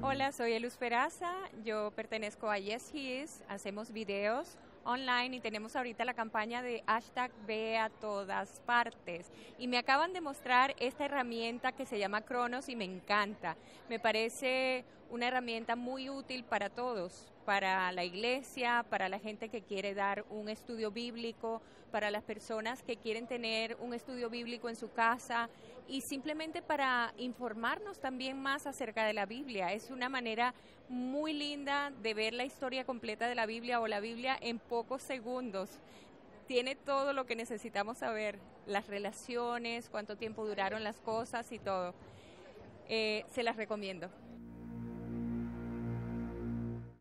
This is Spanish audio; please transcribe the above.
Hola, soy Eluz Peraza, yo pertenezco a Yes He Is, hacemos videos online y tenemos ahorita la campaña de hashtag Ve a todas partes. Y me acaban de mostrar esta herramienta que se llama Cronos y me encanta. Me parece una herramienta muy útil para todos, para la iglesia, para la gente que quiere dar un estudio bíblico, para las personas que quieren tener un estudio bíblico en su casa y simplemente para informarnos también más acerca de la Biblia. Es una manera muy linda de ver la historia completa de la Biblia o la Biblia en pocos segundos. Tiene todo lo que necesitamos saber, las relaciones, cuánto tiempo duraron las cosas y todo. Se las recomiendo.